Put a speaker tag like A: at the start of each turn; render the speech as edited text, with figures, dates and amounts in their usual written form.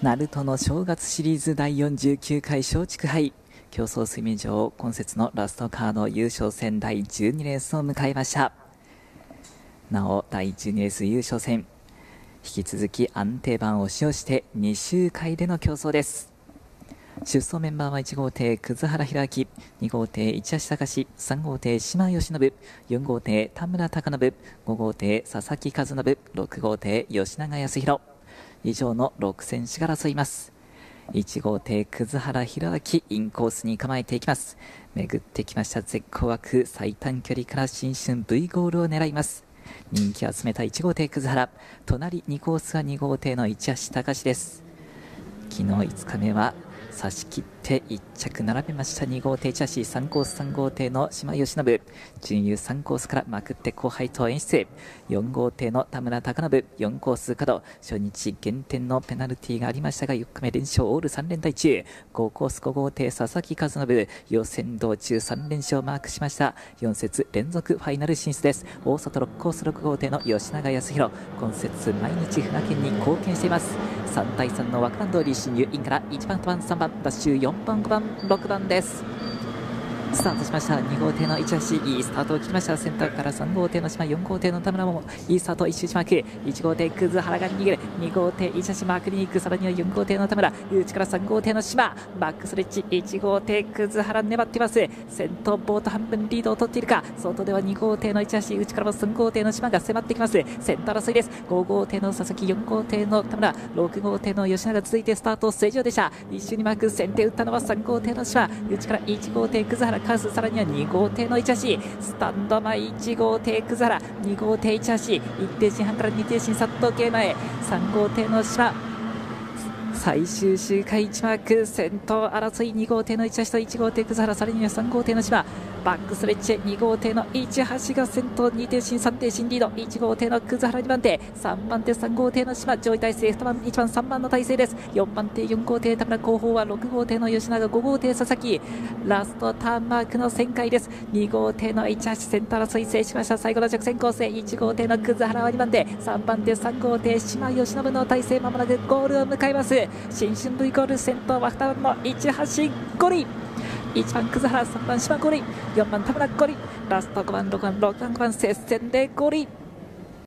A: ナルトの正月シリーズ第49回松竹杯競争睡眠場今節のラストカード優勝戦第12レースを迎えました。なお第12レース優勝戦引き続き安定版を使用して2周回での競争です。出走メンバーは1号艇葛原弘明、2号艇市橋隆、3号艇島義信、4号艇田村貴信、5号艇佐々木和信、6号艇吉永康弘、以上の6選手が争います。1号艇葛原弘明、インコースに構えていきます。巡ってきました絶好枠、最短距離から新春 V ゴールを狙います。人気集めた1号艇葛原、隣2コースは2号艇の市橋隆です。昨日5日目は差し切って1着並べました2号艇市橋、3コース3号艇の島義信、準優3コースからまくって後輩と演出、4号艇の田村貴信、4コース角初日減点のペナルティーがありましたが4日目連勝オール3連敗中、5コース5号艇佐々木和信、予選道中3連勝をマークしました。4節連続ファイナル進出です。大里6コース6号艇の吉永康弘、今節毎日船券に貢献しています。3対3の枠番通り進入インから1番2番3番ダッシュ4番5番6番です。スタートしました。2号艇の市橋、いいスタートを切りました。センターから3号艇の島、4号艇の田村もいいスタート、1周しまく1号艇葛原が逃げる、2号艇市橋マークに行く、さらには4号艇の田村、内から3号艇の島、バックストレッチ、1号艇葛原粘っています。先頭ボート半分リードを取っているか、外では2号艇の市橋、内からも3号艇の島が迫ってきます。先頭争いです。5号艇の佐々木、4号艇の田村、6号艇の吉永、続いてスタート正常でした。一周にマーク、先手打ったのは3号艇の島、内から1号艇葛原カース、さらには2号艇の市橋、スタンド前1号艇葛原、2号艇市橋、1停進半から2停進殺到系前、3号艇の島、最終周回1マーク、先頭争い2号艇の市橋と1号艇葛原、さらには3号艇の島、バックストレッチ2号艇の市橋が先頭、2停進3停進リード、1号艇の葛原2番手、3番手3号艇の島、上位体制2番1番3番の体制です。4番手4号艇田村、後方は6号艇の吉永、5号艇佐々木、ラストターンマークの旋回です。2号艇の市橋、センター争い制しました。最後の直線構成、1号艇の葛原は2番手、3番手3号艇島義信の体制、まもなくゴールを迎えます。新春 V ゴール、先頭は2番の市橋ゴリ、1番葛原、3番島ゴリ、4番田村ゴリ、ラスト5番6番6番5番接戦でゴリ。